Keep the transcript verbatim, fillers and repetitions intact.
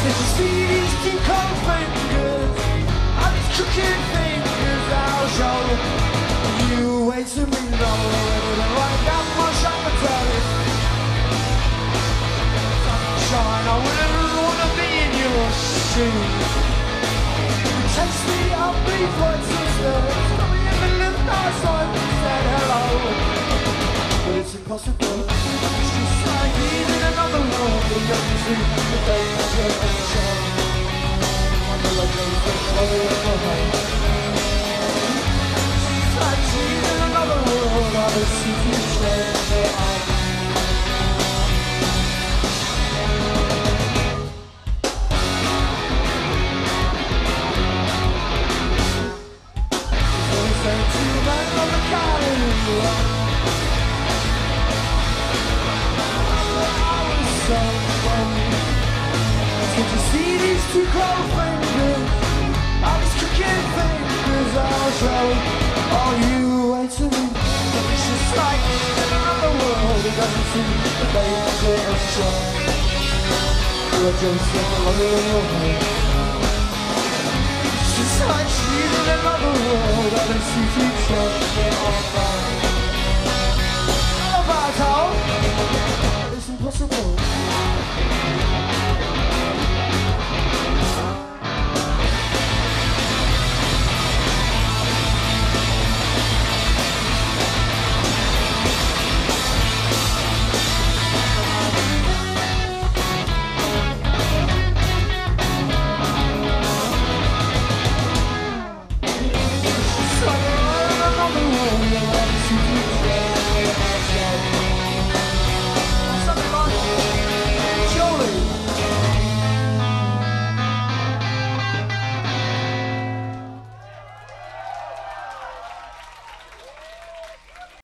Did you see these two cold fingers? And these crooked fingers I'll show you way to me low. Right down my shine, I wouldn't wanna be in your shoes. You taste me up before it's sisters. Coming in the middle of the night, so I said hello. But it's impossible. It's just like being in another world. You don't see the danger of the show. I feel like I'm going It's just like being in another world. I don't see future. Did you see these two cold fingers? All these crooked fingers I'll show. Oh, you wait to me. It's just like in another world. It doesn't seem the danger of show. You're just alone. It's just like she's in another world. I don't see future. Hello, Bartol. It's impossible.